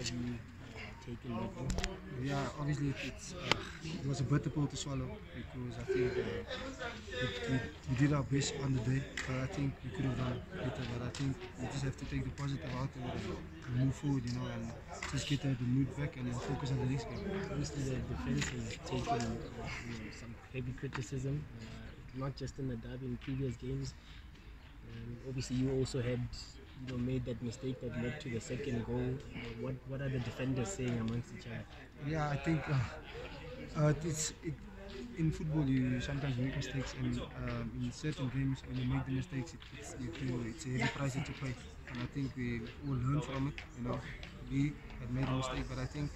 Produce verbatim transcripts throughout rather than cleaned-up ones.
have you uh, taken that on? Yeah, obviously it's uh, it was a bitter pill to swallow because I think uh, it, we, we did our best on the day, but I think we could have done better. But I think we just have to take the positive out of it and, and move forward, you know, and just get the, the mood back and then focus on the next game. Obviously, the defense has taken uh, you know, some heavy criticism, uh, not just in the derby, in previous games. Um, obviously, you also had you know made that mistake that led to the second goal. Uh, what what are the defenders saying amongst each other? Yeah, I think uh, uh, it's it, in football you sometimes make mistakes, and um, in certain games when you make the mistakes, it, it's you feel it's a heavy price that you pay. And I think we all learn from it. You know, we had made a mistake, but I think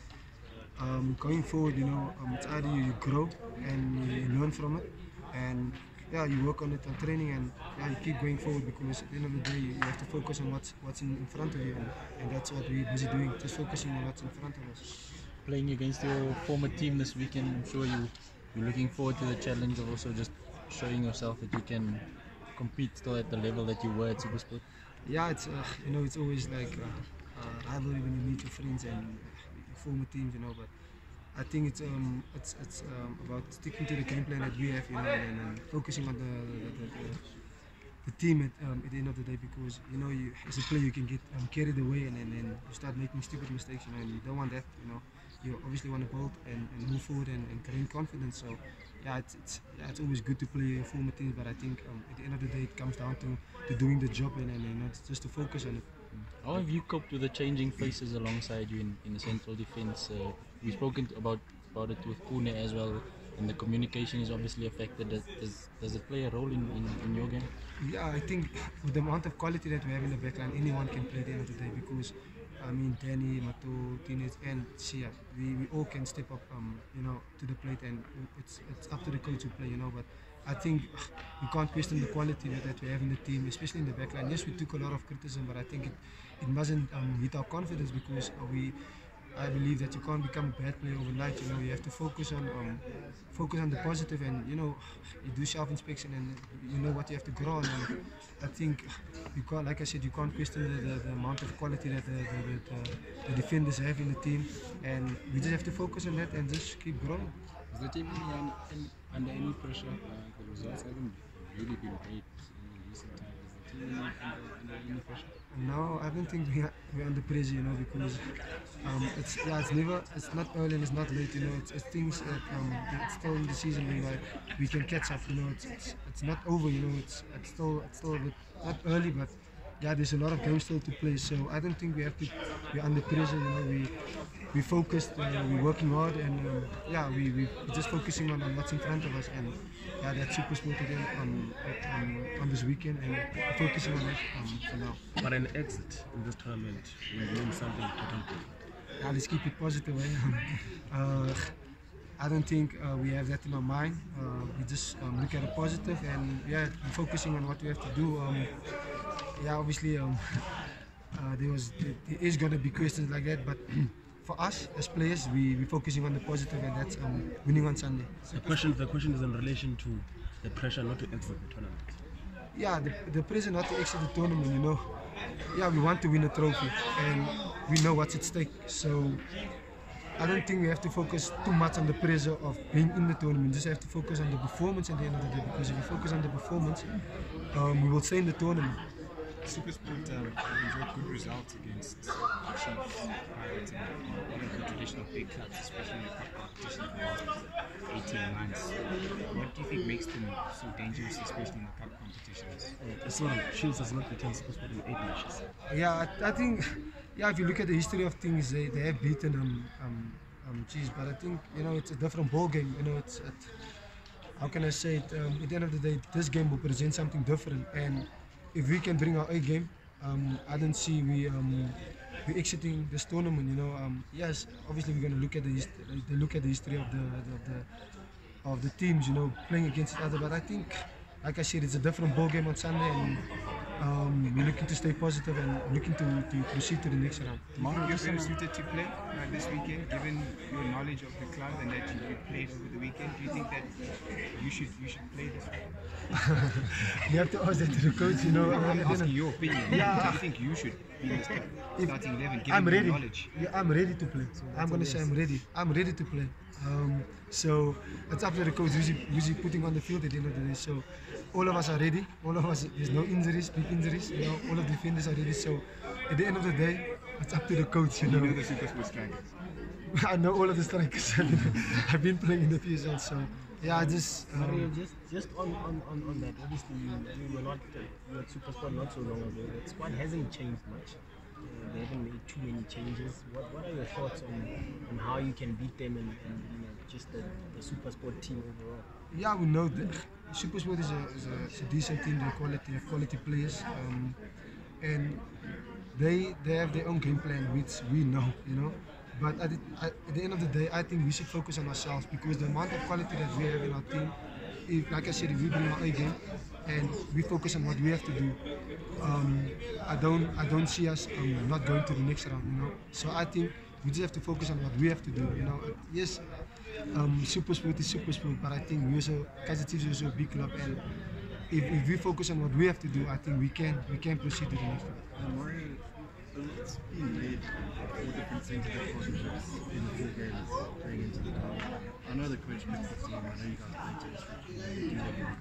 um, going forward, you know, um, it's either you, you grow and you learn from it, and yeah, you work on it on training, and yeah, you keep going forward because at the end of the day, you, you have to focus on what's what's in, in front of you, and, and that's what we're busy doing, just focusing on what's in front of us. Playing against your former team this weekend, I'm sure you, you're looking forward to the challenge of also just showing yourself that you can compete still at the level that you were at SuperSport. Yeah, it's uh, you know, it's always like uh, uh, rivalry when you meet your friends and uh, former teams, you know, but I think it's um it's it's um, about sticking to the game plan that we have, you know, and, and focusing on the the, the, the, the team at, um, at the end of the day, because you know you as a player you can get um, carried away and then and, and you start making stupid mistakes, you know, and you don't want that, you know. You obviously want to build and, and move forward and, and gain confidence. So yeah, it's it's yeah, it's always good to play former teams, but I think um, at the end of the day it comes down to, to doing the job and, and, and not just to focus on it. How have you coped with the changing faces alongside you in, in the central defence? Uh, we've spoken about about it with Pune as well, and the communication is obviously affected. Does, does, does it play a role in, in, in your game? Yeah, I think with the amount of quality that we have in the backline, anyone can play at the end of the day, because I mean Danny, Mato, Tines and Sia, we, we all can step up um, you know, to the plate, and it's it's up to the coach to play, you know, but I think we can't question the quality that, that we have in the team, especially in the backline. Yes, we took a lot of criticism, but I think it, it mustn't um, hit our confidence, because uh, we I believe that you can't become a bad player overnight. You know, you have to focus on um, focus on the positive, and you know, you do self-inspection and you know what you have to grow on. And I think you can't, like I said, you can't question the, the, the amount of quality that the, the, the, the defenders have in the team, and we just have to focus on that and just keep growing. Is the team um, in, under any pressure? Uh, the results haven't really been great in recent times. Is the team under, under any pressure? No, I don't think we are, we're under pressure, you know, because um, it's yeah, it's never, it's not early and it's not late, you know. It's, it's things that um, it's still in the season where like, we can catch up, you know. It's, it's it's not over, you know. It's it's still it's still a bit not early, but yeah, there's a lot of games still to play. So I don't think we have to. We're under pressure, you know. We we focused, uh, we're working hard, and um, yeah, we we we're just focusing on, on what's in front of us, and yeah, that's SuperSport again on on on this weekend, and we're focusing on that um, for now. But an exit in this tournament will mean something important. Yeah, let's keep it positive. Eh? uh, I don't think uh, we have that in our mind. Uh, we just um, look at it positive, and yeah, we're focusing on what we have to do. Um, yeah, obviously, um, uh, there was there is going to be questions like that, but for us as players, we we focusing on the positive, and that's um, winning on Sunday. The question, the question is in relation to the pressure not to exit the tournament. Yeah, the, the pressure not to exit the tournament, you know. Yeah, we want to win a trophy, and we know what's at stake. So I don't think we have to focus too much on the pressure of being in the tournament. Just have to focus on the performance at the end of the day, because if we focus on the performance, um, we will stay in the tournament. SuperSport um, enjoyed good results against the Chiefs, Pirates, and one of the traditional big clubs, especially in the cup competition for the last eighteen months. What do you think makes them so dangerous, especially in the cup competitions? Uh, sorry, Chiefs has not beaten SuperSport in eight matches. Yeah, I, I think, yeah, if you look at the history of things, they, they have beaten um, um, um, Chiefs, but I think, you know, it's a different ball game. You know, it's, it, how can I say it? Um, at the end of the day, this game will present something different, and if we can bring our A game, um, I don't see we um, we exiting this tournament. You know, um, yes, obviously we're going to look at the they look at the history of the, the of the of the teams. You know, playing against each other. But I think, like I said, it's a different ball game on Sunday, and um, we're looking to stay positive and looking to, to proceed to the next round. Mario, you're better suited to play uh, this weekend, given your knowledge of the club and that you, you played over the weekend. Do you think that you should you should play this weekend? You have to ask that to the coach, you know. I'm uh, asking your opinion. Yeah. Do you think you should be in the start- starting eleven, given I'm your ready. knowledge? Yeah, I'm ready to play. I'm gonna say I'm ready. I'm ready to play. Um, so it's up to the coach who's he, who's he putting on the field at the end of the day. So all of us are ready. All of us, there's no injuries, big injuries. You know, all of the defenders are ready. So at the end of the day, it's up to the coach. You know, You know the SuperSport strikers. I know all of the strikers. I've been playing in the P S L. So yeah, I just. Mario, Um, just just on, on, on, on that, obviously you, you were not uh, you were at SuperSport not so long ago. The squad hasn't changed much. Uh, they haven't made too many changes. What what are your thoughts on, on how you can beat them and, and you know, just the, the SuperSport team overall? yeah, we know that SuperSport is a, is a, is a decent team. They're quality, have quality players, um, and they they have their own game plan, which we know, you know. But at the, at the end of the day, I think we should focus on ourselves because the amount of quality that we have in our team, if, like I said, if we bring our A game and we focus on what we have to do, um, I don't I don't see us um, not going to the next round, you know. So I think we just have to focus on what we have to do, you know. Yes, um, SuperSport is SuperSport, but I think we also Kaizer Chiefs is also a big club, and if, if we focus on what we have to do, I think we can we can proceed to the next round. Uh, Mario, it's been made four different centre back partnerships in four games going into the derby. I know the coach picked the team, I know you guys played test you do what you want.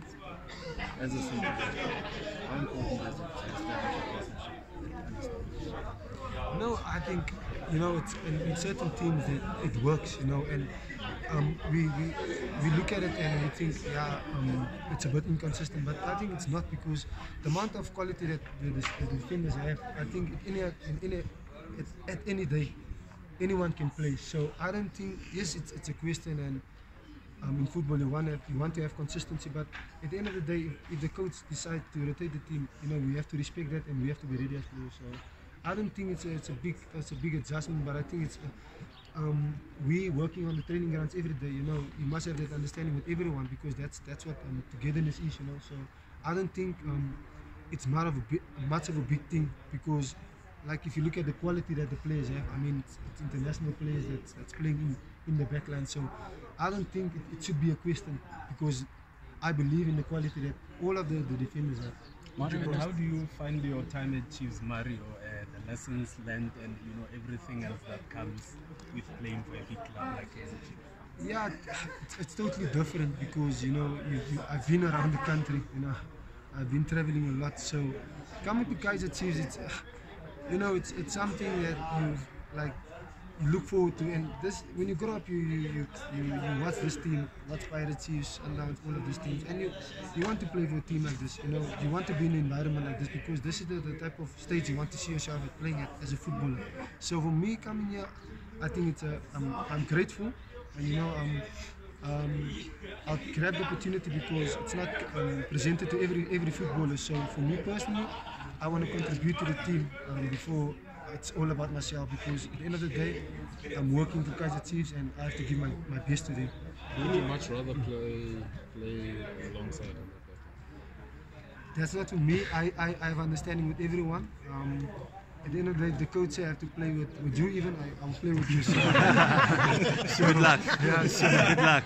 As a centre back, how important is it to establish a relationship and understand? No, I think you know it's in, in certain teams that it works, you know, and um, we, we we look at it and we think, yeah, um, it's a bit inconsistent, but I think it's not because the amount of quality that the, the, the defenders have, I think in any, in any, at, at any day, anyone can play. So I don't think, yes, it's, it's a question, and um, in football you want to you want to have consistency, but at the end of the day, if, if the coach decides to rotate the team, you know, we have to respect that and we have to be ready as players. So I don't think it's a, it's a big it's a big adjustment, but I think it's uh, um, we working on the training grounds every day. You know, you must have that understanding with everyone because that's that's what um, togetherness is. You know, so I don't think um, it's much of a bit, much of a big thing because, like, if you look at the quality that the players have, I mean, it's, it's international players that's, that's playing in, in the backline. So I don't think it, it should be a question because I believe in the quality that all of the, the defenders have. Mario, how do you find your time at Chiefs, Mario? Uh, the lessons learned and you know everything else that comes with playing for a big club like Kaizer Chiefs. Yeah, it's, it's totally different because you know you, you, I've been around the country. You know, I've been traveling a lot. So coming to Kaizer Chiefs, it's uh, you know it's it's something that you like you look forward to. And this when you grow up, you you, you, you, you watch this team, watch Pirate Chiefs, and now all of these teams, and you you want to play for a team like this. You know, you want to be in an environment like this because this is the, the type of stage you want to see yourself at playing at as a footballer. So for me coming here, I think it's a I'm, I'm grateful, and you know um, um, I'll grab the opportunity because it's not um, presented to every every footballer. So for me personally, I want to contribute to the team um, before. It's all about myself because at the end of the day, I'm working for Kaizer Chiefs and I have to give my, my best to them. Would you much rather play play alongside him? That's not for me. I, I, I have understanding with everyone. Um, at the end of the day, if the coach say I have to play with, with you even, I, I'll play with you. So, so, Good luck. Yeah, so, Good luck.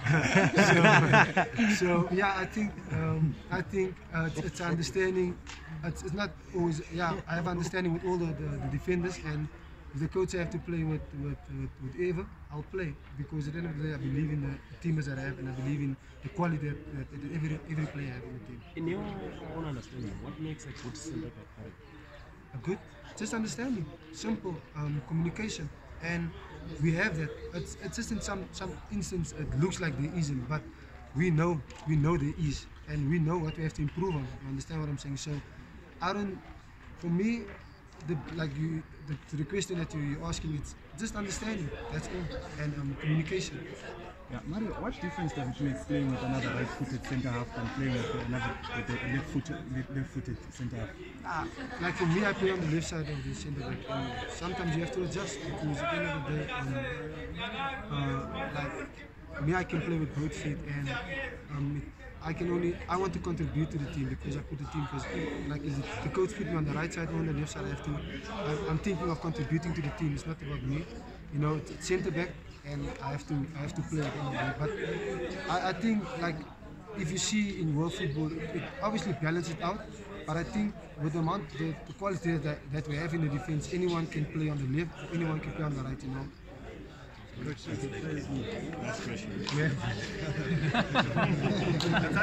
so, so yeah, I think um, I think uh, it's, it's understanding. It's, it's not always. Yeah, I have understanding with all the, the, the defenders, and if the coach have to play with with, with with Eva, I'll play because at the end of the day, I believe in the teammates that I have, and I believe in the quality that, that, that every every player have in the team. In your own understanding, what makes a good centre back? A good, just understanding, simple um, communication, and we have that. It's, it's just in some some instance it looks like there isn't, but we know we know there is, and we know what we have to improve on. You understand what I'm saying? So I don't. For me, the like you the, to the question that you, you're asking, it's just understanding. That's all, and um, communication. Yeah, Mario, what difference does it make playing with another right-footed centre half than playing with another with a left-footed left-footed centre half? Ah, like for me, I play on the left side of the centre back, and sometimes you have to adjust because at the end of the day, um, uh, like me, I can play with both feet, and um, I can only I want to contribute to the team because I put the team first. Like if the coach put me on the right side or on the left side, I have to. I'm, I'm thinking of contributing to the team. It's not about me, you know. It's centre back, and I have to I have to play at the end of the day. But I, I think like if you see in world football, it obviously balances it out. But I think with the amount, the, the quality that, that we have in the defense, anyone can play on the left, anyone can play on the right, you know. Coach, last question. Yeah.